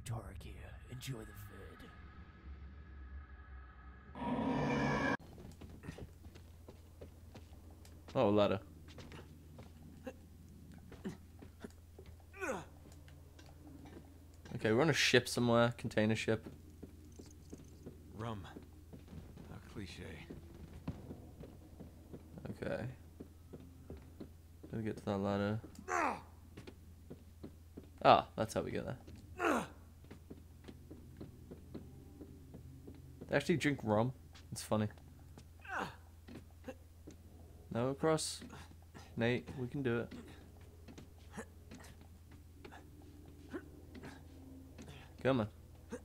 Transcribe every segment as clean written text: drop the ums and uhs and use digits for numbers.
Tarek here. Enjoy the vid. Oh, ladder. Okay, we're on a ship somewhere. Container ship. Rum. A cliche. Okay. Gotta get to that ladder. Ah, that's how we get there. They actually drink rum. It's funny. Now across. Nate, we can do it. Come on.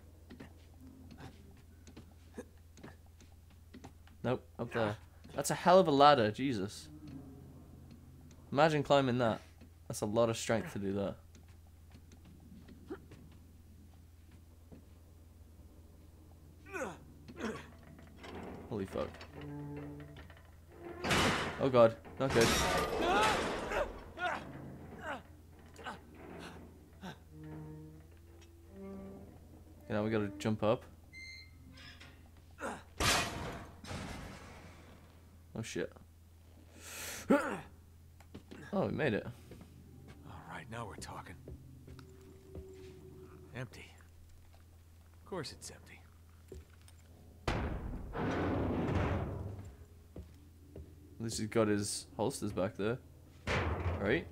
Nope, up there. That's a hell of a ladder, Jesus. Imagine climbing that. That's a lot of strength to do that. Holy fuck. Oh god, not good. Okay, now we gotta jump up. Oh shit. Oh, we made it. Alright, now we're talking. Empty. Of course it's empty. At least he's got his holsters back there. Right?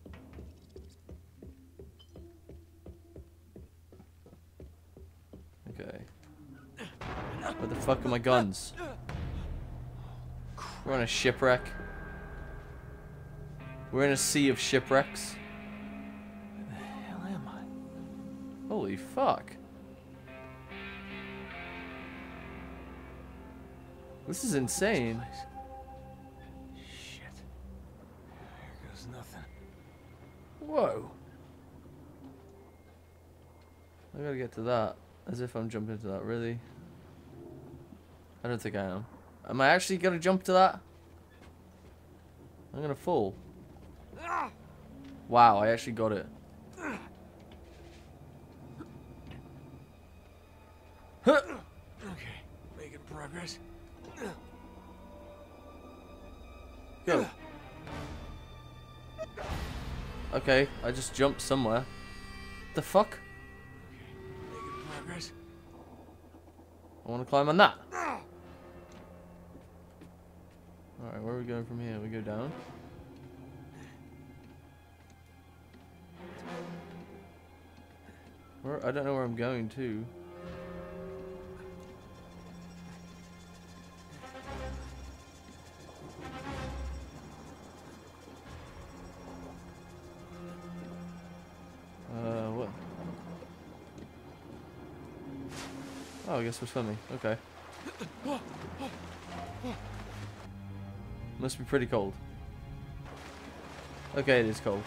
Okay. Where the fuck are my guns? We're on a shipwreck. We're in a sea of shipwrecks. Where the hell am I? Holy fuck. This is insane. Shit. Here goes nothing. Whoa. I gotta get to that. As if I'm jumping to that, really? I don't think I am. Am I actually gonna jump to that? I'm gonna fall. Wow, I actually got it. Okay, making progress. Go. Okay, I just jumped somewhere. The fuck? Making progress. I wanna climb on that. Alright, where are we going from here? We go down? Where? I don't know where I'm going to. What? Oh, I guess we're swimming. Okay. Must be pretty cold. Okay, it is cold.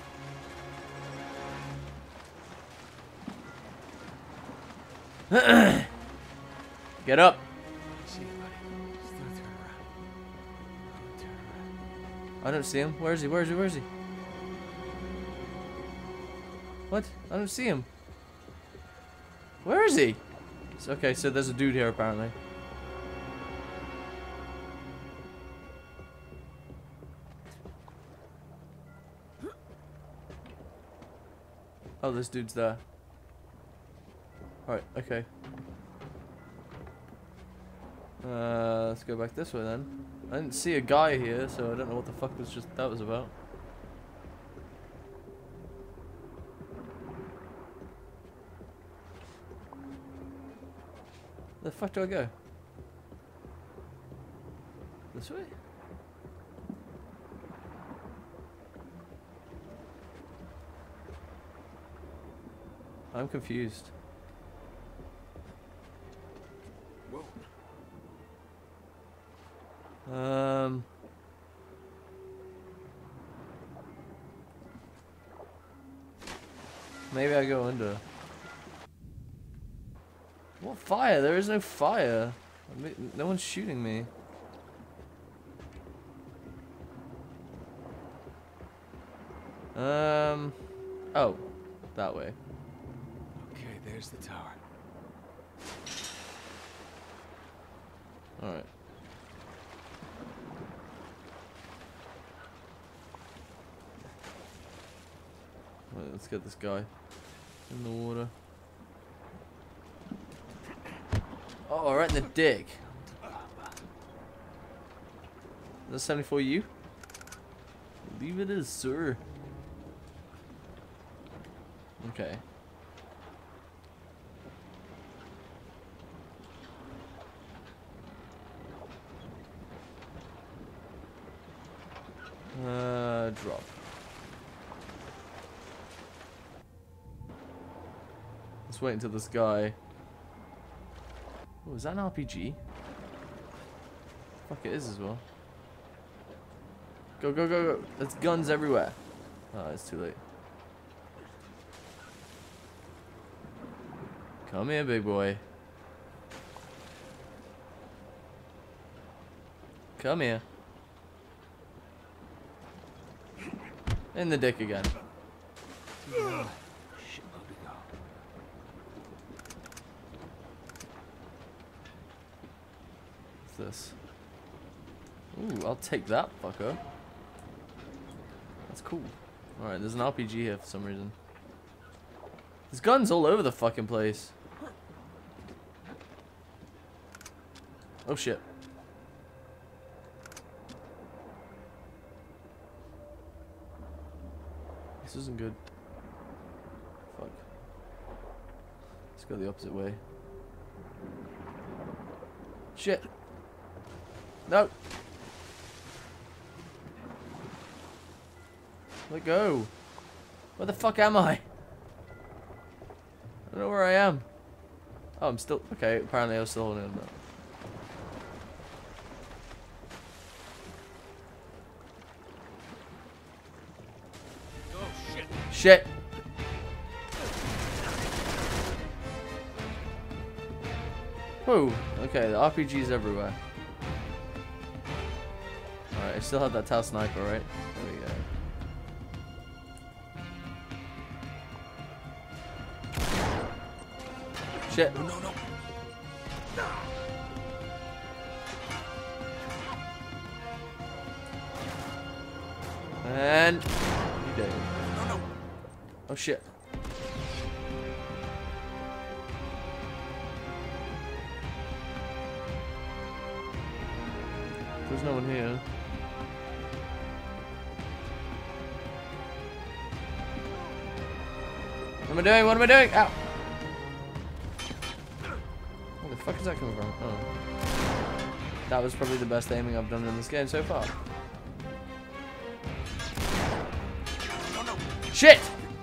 Get up. See you, buddy. Just don't turn around. Don't turn around. I don't see him. Where is he? Where is he? Where is he? What? I don't see him. Where is he? Okay, so there's a dude here apparently. Oh, this dude's there. Alright, okay. Let's go back this way then. I didn't see a guy here, so I don't know what the fuck that was about. Where the fuck do I go? This way? I'm confused. Whoa. Maybe I go under. What fire? There is no fire. No one's shooting me. Oh, that way. Okay, there's There's the tower. Alright. Right, let's get this guy in the water. Oh, right in the dick. Is that 74 you? I believe it is, sir. Okay. Drop. Let's wait until this guy. Oh, is that an RPG? Fuck, it is as well. Go, go, go, go. There's guns everywhere. Oh, it's too late. Come here, big boy. Come here. In the dick again. Shitload to go. What's this? Ooh, I'll take that, fucker. That's cool. Alright, there's an RPG here for some reason. There's guns all over the fucking place. Oh shit. This isn't good. Fuck. Let's go the opposite way. Shit. No. Let go. Where the fuck am I? I don't know where I am. Oh, I'm still... Okay, apparently I was still holding on. Shit. Whoa. Okay, the RPG's everywhere. Alright, I still have that Tau sniper, right? There we go. Shit. No, no. And... you dead. Oh shit. There's no one here. What am I doing? What am I doing? Ow! Where the fuck is that coming from? Oh. That was probably the best aiming I've done in this game so far. Shit!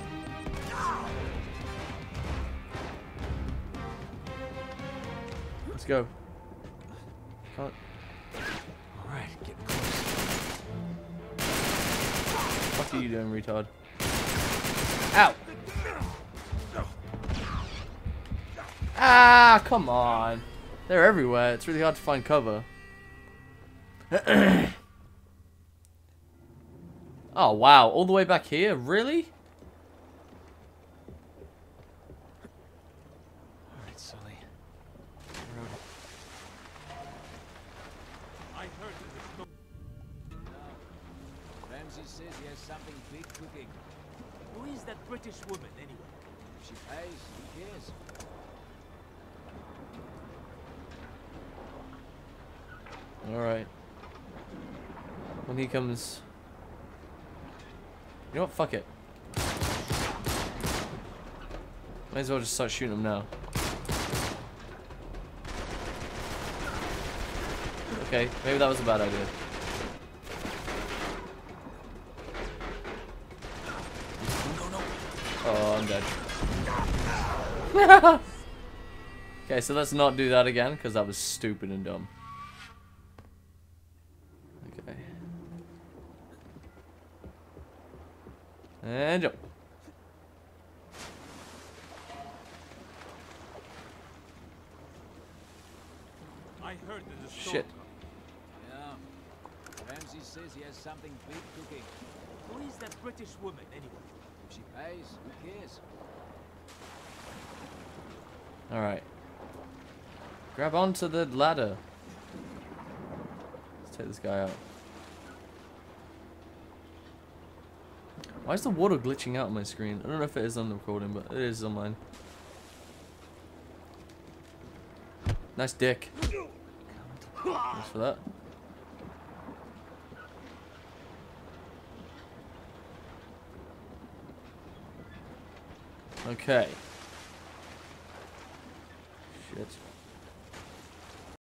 Let's go. Can't. Alright, getting close. What are you doing, retard? Ow! Ah, come on. They're everywhere. It's really hard to find cover. Oh, wow. All the way back here? Really? Alright, Sully. I heard that the Ramsey says he has something big cooking. Who is that British woman, anyway? If she pays, who cares? Alright. When he comes... You know what? Fuck it. Might as well just start shooting him now. Okay, maybe that was a bad idea. Oh, I'm dead. Okay, so let's not do that again, because that was stupid and dumb. Okay. And jump. I heard that the Shit. Yeah. Ramsey says he has something big cooking. Who is that British woman, anyway? If she pays, who cares? Alright. Grab onto the ladder. Let's take this guy out. Why is the water glitching out on my screen? I don't know if it is on the recording, but it is on mine. Nice dick. Thanks for that. Okay. Shit.